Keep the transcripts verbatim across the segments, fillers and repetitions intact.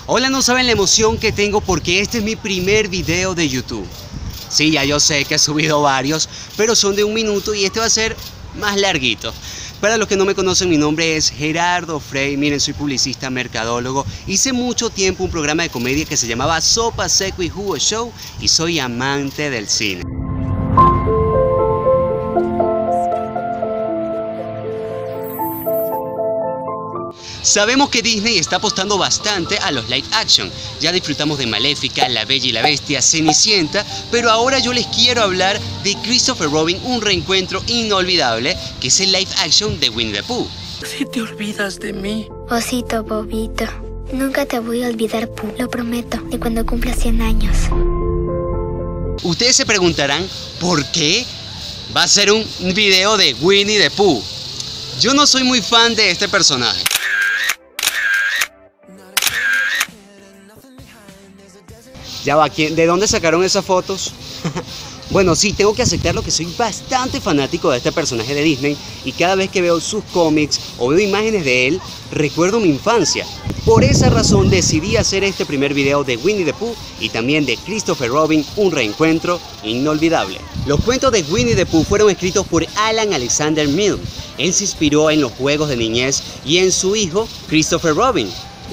Hola, no saben la emoción que tengo porque este es mi primer video de YouTube. Sí, ya yo sé que he subido varios, pero son de un minuto y este va a ser más larguito. Para los que no me conocen, mi nombre es Gerardo Frey. Miren, soy publicista, mercadólogo. Hice mucho tiempo un programa de comedia que se llamaba Sopa, Seco y Jugo Show y soy amante del cine. Sabemos que Disney está apostando bastante a los live action. Ya disfrutamos de Maléfica, La Bella y la Bestia, Cenicienta, pero ahora yo les quiero hablar de Christopher Robin, un reencuentro inolvidable, que es el live action de Winnie the Pooh. Si te olvidas de mí. Osito bobito, nunca te voy a olvidar, Pooh, lo prometo, de cuando cumpla cien años. Ustedes se preguntarán, ¿por qué va a ser un video de Winnie the Pooh? Yo no soy muy fan de este personaje. Ya va, ¿de dónde sacaron esas fotos? Bueno, sí, tengo que aceptarlo que soy bastante fanático de este personaje de Disney y cada vez que veo sus cómics o veo imágenes de él, recuerdo mi infancia. Por esa razón decidí hacer este primer video de Winnie the Pooh y también de Christopher Robin, un reencuentro inolvidable. Los cuentos de Winnie the Pooh fueron escritos por Alan Alexander Milne. Él se inspiró en los juegos de niñez y en su hijo, Christopher Robin.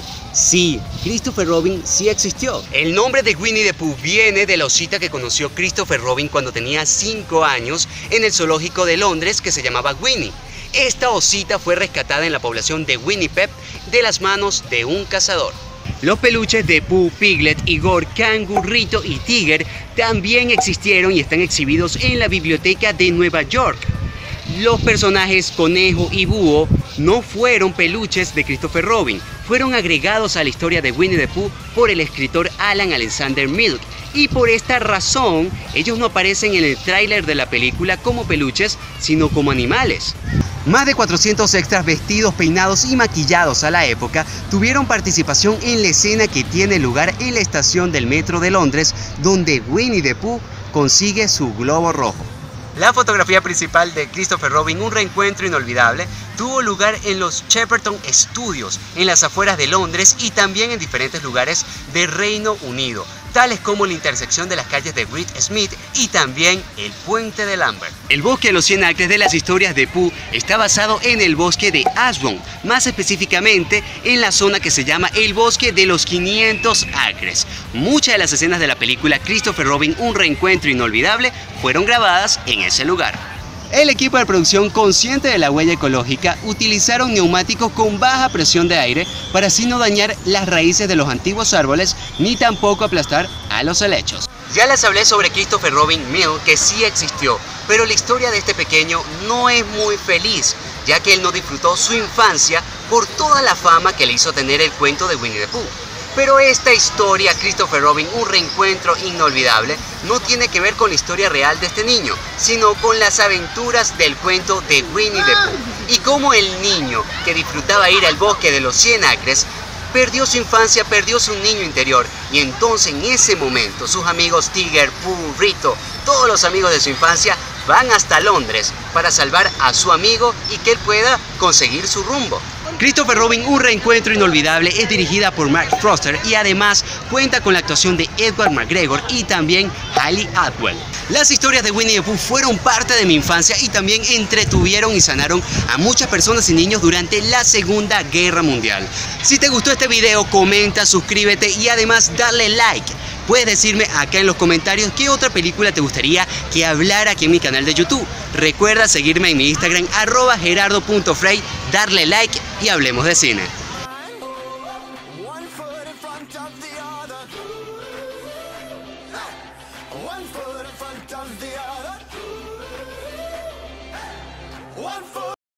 Sí, Christopher Robin sí existió. El nombre de Winnie the Pooh viene de la osita que conoció Christopher Robin cuando tenía cinco años en el zoológico de Londres que se llamaba Winnie. Esta osita fue rescatada en la población de Winnipeg de las manos de un cazador. Los peluches de Pooh, Piglet, Igor, Cangurrito y Tiger también existieron y están exhibidos en la biblioteca de Nueva York. Los personajes Conejo y Búho no fueron peluches de Christopher Robin, fueron agregados a la historia de Winnie the Pooh por el escritor Alan Alexander Milne, y por esta razón ellos no aparecen en el tráiler de la película como peluches, sino como animales. Más de cuatrocientos extras vestidos, peinados y maquillados a la época tuvieron participación en la escena que tiene lugar en la estación del metro de Londres, donde Winnie the Pooh consigue su globo rojo. La fotografía principal de Christopher Robin, un reencuentro inolvidable, tuvo lugar en los Shepperton Studios, en las afueras de Londres y también en diferentes lugares de Reino Unido, tales como la intersección de las calles de Great Smith y también el puente de Lambert. El bosque de los cien acres de las historias de Pooh está basado en el bosque de Ashbourne, más específicamente en la zona que se llama el bosque de los quinientos acres. Muchas de las escenas de la película Christopher Robin, un reencuentro inolvidable, fueron grabadas en ese lugar. El equipo de producción, consciente de la huella ecológica, utilizaron neumáticos con baja presión de aire para así no dañar las raíces de los antiguos árboles ni tampoco aplastar a los helechos. Ya les hablé sobre Christopher Robin Milne, que sí existió, pero la historia de este pequeño no es muy feliz, ya que él no disfrutó su infancia por toda la fama que le hizo tener el cuento de Winnie the Pooh. Pero esta historia, Christopher Robin, un reencuentro inolvidable, no tiene que ver con la historia real de este niño, sino con las aventuras del cuento de Winnie the Pooh. Y cómo el niño que disfrutaba ir al bosque de los cien acres, perdió su infancia, perdió su niño interior. Y entonces en ese momento sus amigos Tiger, Pooh, Rito, todos los amigos de su infancia, van hasta Londres para salvar a su amigo y que él pueda conseguir su rumbo. Christopher Robin, un reencuentro inolvidable, es dirigida por Mark Foster y además cuenta con la actuación de Edward McGregor y también Hayley Atwell. Las historias de Winnie the Pooh fueron parte de mi infancia y también entretuvieron y sanaron a muchas personas y niños durante la Segunda Guerra Mundial. Si te gustó este video, comenta, suscríbete y además dale like. Puedes decirme acá en los comentarios qué otra película te gustaría que hablara aquí en mi canal de YouTube. Recuerda seguirme en mi Instagram, arroba gerardo punto frey, darle like y hablemos de cine.